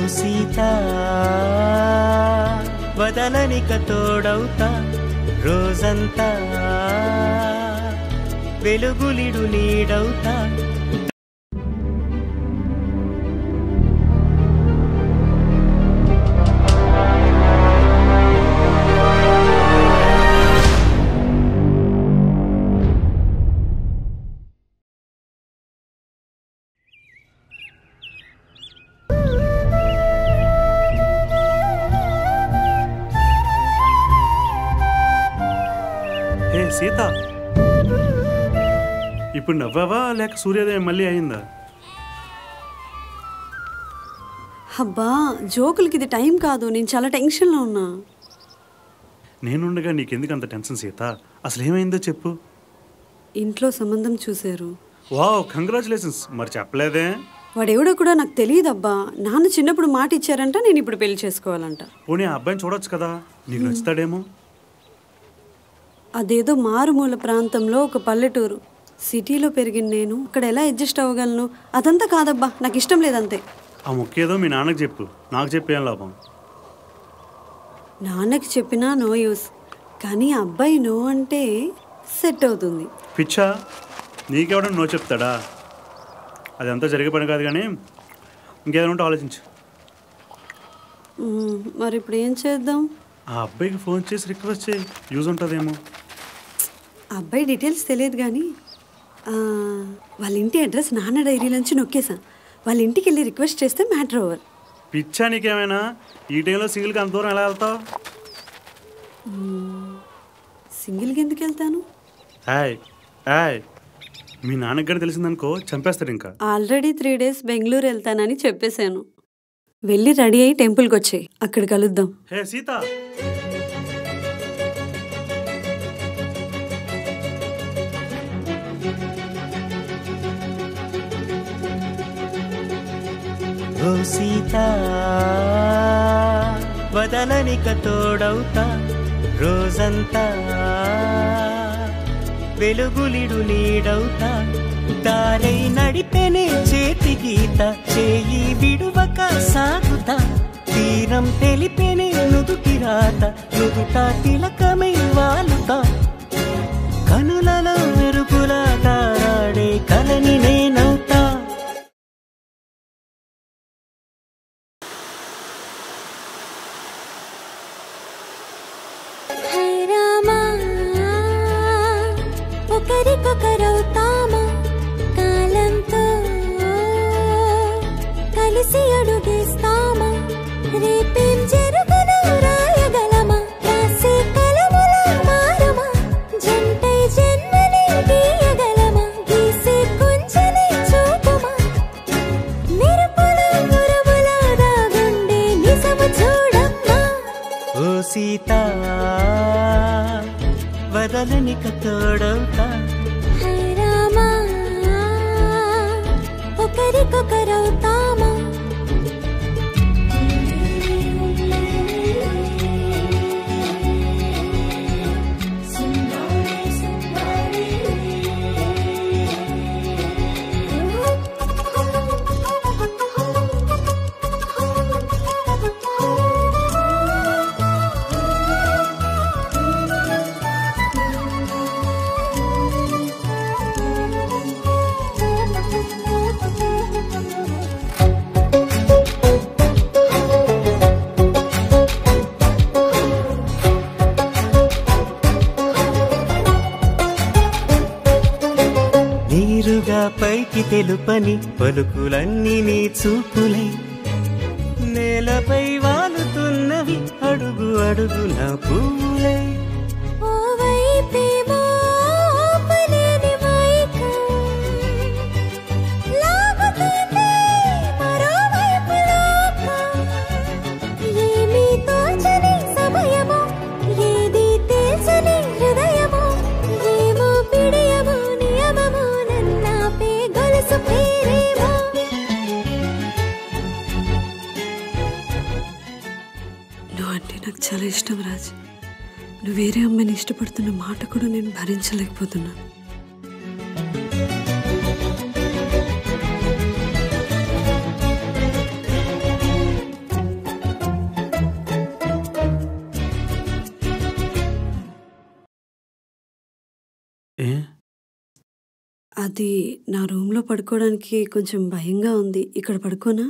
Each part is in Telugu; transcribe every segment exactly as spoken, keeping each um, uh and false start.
సీత వదలనిక తోడవుతా రోజంతా వెలుగులిడు నీడవుతా సీత ఇప్పుడు నవ్వావా లేక సూర్యోదయం మళ్ళీ అయిందా? అబ్బా జోకులకి ఇది టైం కాదు, నేను చాలా టెన్షన్లో ఉన్నా. నేనుండగా నీకెందుకు అంత టెన్షన్ సీత? అసలు ఏమైందో చెప్పు. ఇంట్లో సంబంధం చూశారు. Wow, congratulations. మరి చెప్పలేదే? వాడెవడో కూడా నాకు తెలియదబ్బా. నాన్న చిన్నప్పుడు మాట ఇచ్చారంట, నేను ఇప్పుడు పెళ్లి చేసుకోవాలంట. పోనీ ఆ అబ్బాయిని చూడొచ్చు కదా, నీకు నచ్చుతాడేమో. అదేదో మారుమూల ప్రాంతంలో ఒక పల్లెటూరు. సిటీలో పెరిగిన నేను అక్కడ ఎలా అడ్జస్ట్ అవ్వగలను? అదంతా కాదబ్బా, నాకు ఇష్టం లేదంతే. ఆ ముఖ్యేదో మీ నాన్నకి చెప్పు, నాకు చెప్పేం లాభం? నాన్నకి చెప్పినా నో యూస్, కానీ అబ్బాయి నో అంటే సెట్ అవుతుంది. పిచ్చా, నీకెవడో నో చెప్తాడా? అదంతా జరిగే పని కాదు, కానీ ఇంకేదైనా ఉంటే ఆలోచించు. మరి ఇప్పుడు ఏం చేద్దాం? ఆ అబ్బాయికి ఫోన్ చేసి రిక్వెస్ట్ చేయి, యూజ్ ఉంటుందేమో. అబ్బాయి డీటెయిల్స్ తెలియదు, కానీ వాళ్ళ ఇంటి అడ్రస్ నాన్న డైరీలోంచి నొక్కేసాను. వాళ్ళ ఇంటికి వెళ్ళి రిక్వెస్ట్ చేస్తే మ్యాటర్ ఓవర్. పిచ్చా నీకేమైనా? ఈ టైంలో సింగిల్గా అంత దూరం ఎలా వెళ్తావు? సింగిల్గా ఎందుకు వెళ్తాను? హాయ్ హాయ్, మీ నాన్నకి కూడా తెలిసిందనుకో చంపేస్తాడు. ఇంకా ఆల్రెడీ త్రీ డేస్ బెంగళూరు వెళ్తానని చెప్పేశాను. వెళ్ళి రెడీ అయ్యి టెంపుల్కి వచ్చాయి, అక్కడ కలుద్దాం. హే సీత, ఓ సీత వదలనిక తోడవుతా రోజంతా వెలుగులిడు నీడవుతా దారై నడిపెనే చేతి గీత చేయి విడువక సాగుతా తీరం తెలిపెనే నుదుటి రాత నుదుట తిలకమై వాలుతా కనులలో మెరుపులా తారాడే కలని నేనవుతా. ఒకరికొకరవుతామా కాలంతో కలిసి అడుగేస్తామా రేపేం జరుగునో రాయగలమా రాసే కలముల మారమా జంటై జన్మని గీయగలమా గీసే కొంచెని చూపుమా మెరుపుల మురముల దాగుండే నిజము చూడమ్మా. ఓ సీత వదలనిక తోడవుతా రామా ఒకరికొకరవుతామా. నీరుగా పైకి తెలుపని పలుకులన్నీ నీ చూపులై నేలపై వాలుతున్నవి అడుగు అడుగు నా పూలై నాకు చాలా ఇష్టం రాజ్. నువ్వు వేరే అమ్మాయిని ఇష్టపడుతున్న మాట కూడా నేను భరించలేకపోతున్నాను. ఏ అది నా రూమ్లో పడుకోవడానికి కొంచెం భయంగా ఉంది. ఇక్కడ పడుకోనా?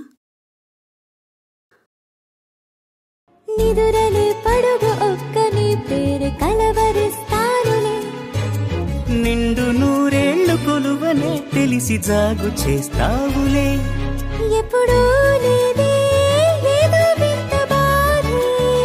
నిదురలే పడుగు ఒక్క నీ పేరు కలవరిస్తానులే. నిండు నూరేళ్లు కొలువనే తెలిసి జాగు చేస్తావులే. ఎప్పుడూ లేదే ఏదో వింత బాధే.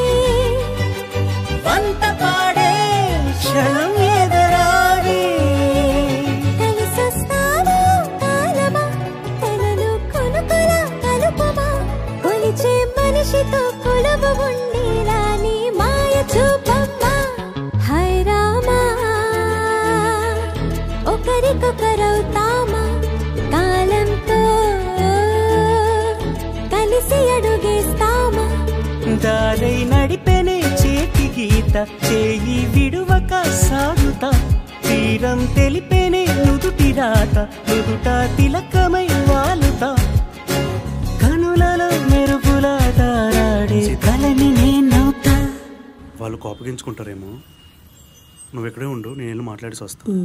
వంత పాడే క్షణం ఎదరాడే. కలిసొస్తావా కాలమా తనలో కొనుకొల కలుపమా. కొలిచే మనిషితో కొలువు ఉండేలా నీ మాయ చూపమ్మా. హై రామా ఒకరికొకరవుతామా. కాలంతో కలిసి అడుగేస్తామా. దారై నడిపెనే చేతి గీత చేయి విడువక సాగుతా. తీరం తెలిపెనే నుదుటి రాత నుదుట తిలకమై వాలుతా. కనులలో మెరుపుల తారాడే కలని నేనవుతా. వాళ్ళు కోపగించుకుంటారేమో. నువ్వు ఎక్కడే ఉండు, నేను వెళ్ళి మాట్లాడేసి వస్తా. ఉమ్.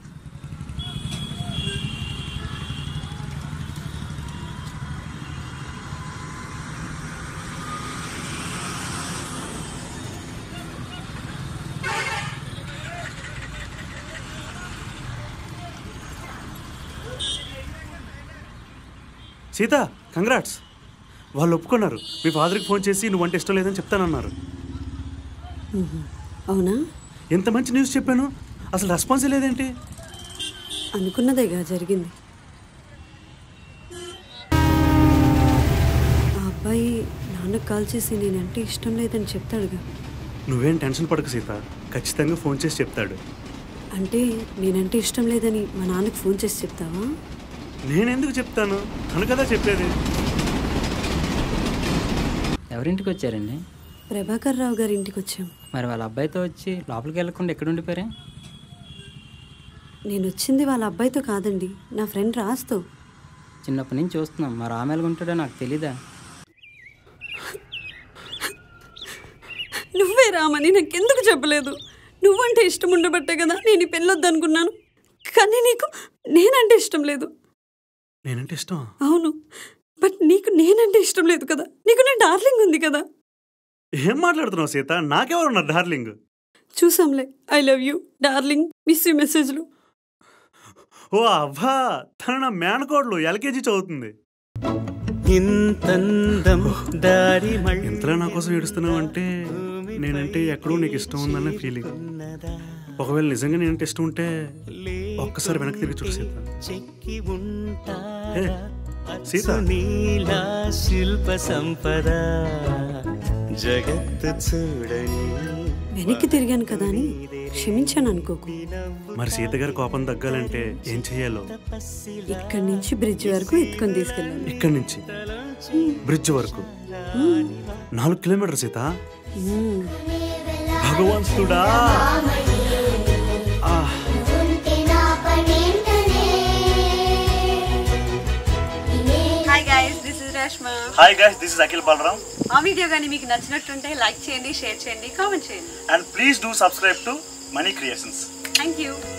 సీత, కంగ్రాట్స్. వాళ్ళు ఒప్పుకున్నారు. మీ ఫాదర్కి ఫోన్ చేసి నువ్వంటే ఇష్టం లేదని చెప్తానన్నారు. అవునా? ఎంత మంచి న్యూస్ చెప్పాను, అసలు రెస్పాన్స్ లేదేంటి? అనుకున్నదేగా జరిగింది. ఆ అబ్బాయి నాన్నకు కాల్ చేసి నేనంటే ఇష్టం లేదని చెప్తాడుగా. నువ్వేం టెన్షన్ పడకు సీత, ఖచ్చితంగా ఫోన్ చేసి చెప్తాడు. అంటే నేనంటే ఇష్టం లేదని మా నాన్నకు ఫోన్ చేసి చెప్తావా? నేనెందుకు చెప్తాను, తను కదా చెప్పేది. ఎవరింటికి వచ్చారండి? ప్రభాకర్ రావు గారి ఇంటికి వచ్చాం. మరి వాళ్ళ అబ్బాయితో వచ్చి లోపలికి వెళ్ళకుండా ఎక్కడ ఉండిపోయారే? నేను వచ్చింది వాళ్ళ అబ్బాయితో కాదండి, నా ఫ్రెండ్ రాజ్తో. చిన్నప్పటి నుంచి చూస్తున్నాం, మరి ఆమె ఎలాగుంటాడో నాకు తెలీదా? నువ్వే రామని నాకెందుకు చెప్పలేదు? నువ్వంటే ఇష్టం ఉండబట్టే కదా నేను ఈ పెళ్ళొద్దు అనుకున్నాను. కానీ నీకు నేనంటే ఇష్టం లేదు. నేనంటే ఇష్టం? అవును, బట్ నీకు నేనంటే ఇష్టం లేదు కదా. నీకు నా డార్లింగ్ ఉంది కదా. ఏం మాట్లాడుతున్నావు సీత? నాకెవరున్నారు డార్లింగ్? చూసాంలే, I love you darling miss you మెసేజ్లు. ఓ అవ్వా, తను నా మేనకోడలు, ఎల్కేజీ చదువుతుంది. ఇంతందం దారి ఇంతలో నా కోసం ఏడుస్తున్నావు అంటే నేనంటే ఎక్కడో నీకు ఇష్టం ఉందన్న ఫీలింగ్. ఒకవేళ నిజంగా నేనంటే ఇష్టం ఉంటే ఒక్కసారి వెనక్కి తిరిగి చూడు సీత. సీత, నీలా శిల్ప సంపద జగత్తు చూడని. వెనక్కి తిరిగాను కదా అని క్షమించాను అనుకోకు. మరి సీత గారి కోపం తగ్గాలంటే ఏం చెయ్యాలో? ఇక్కడి నుంచి బ్రిడ్జ్ వరకు ఎత్తుకొని తీసుకెళ్ళాను. ఇక్కడి నుంచి బ్రిడ్జ్ వరకు నాలుగు కిలోమీటర్ సీత. భగవంతుడా, hi guys, this is Reshma. Hi guys, this is Akhil Balaram. ఆ వీడియో కానీ మీకు నచ్చినట్టుంటే లైక్ చేయండి, షేర్ చేయండి, కామెంట్ చేయండి. And please do subscribe to Money Creations. Thank you.